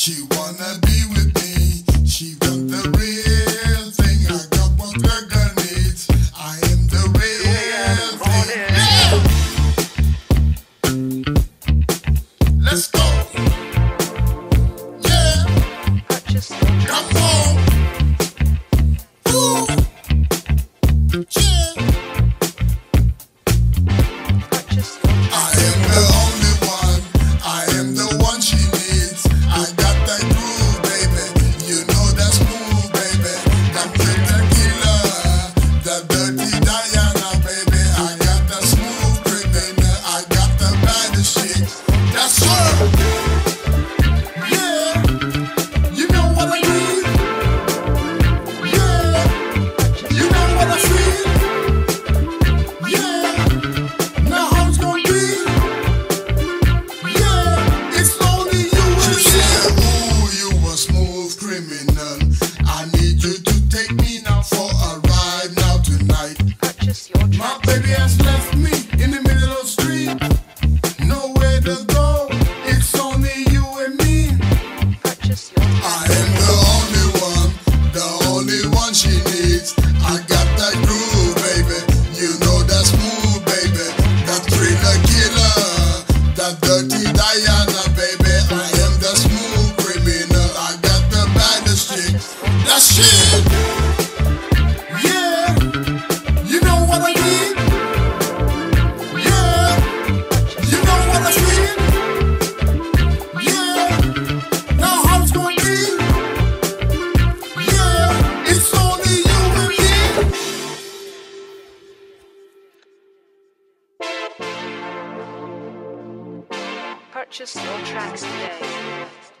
She wanna be with me. She want the real thing. I got what the girl needs. I am the real thing. Yeah. Let's go. Yeah. Come on. Ooh. Yeah. I am the only one. I am the one she needs. I got that groove, baby. You know that's smooth, baby. That the killer, the dirty Diana, baby. I got the smooth criminal. I got the baddest chick. That's her. Yeah. You know what I mean? Yeah. You know what I feel? Yeah. Now how it's gonna be? Yeah. It's only you and me. She said, ooh, you a smooth criminal. I need you to take me now for a ride now tonight. My baby has left me in the middle of the street. Nowhere to go. It's only you and me. I am the only one she needs. I got that groove, baby. You know that's smooth, baby. That thriller killer, that dirty Diana, baby. I am the smooth criminal. I got the baddest chick. That shit. Yeah. You know what I mean? Yeah. You know what I feel? Yeah. Now how it's gonna be? Yeah. It's only you and me. Purchase your tracks today.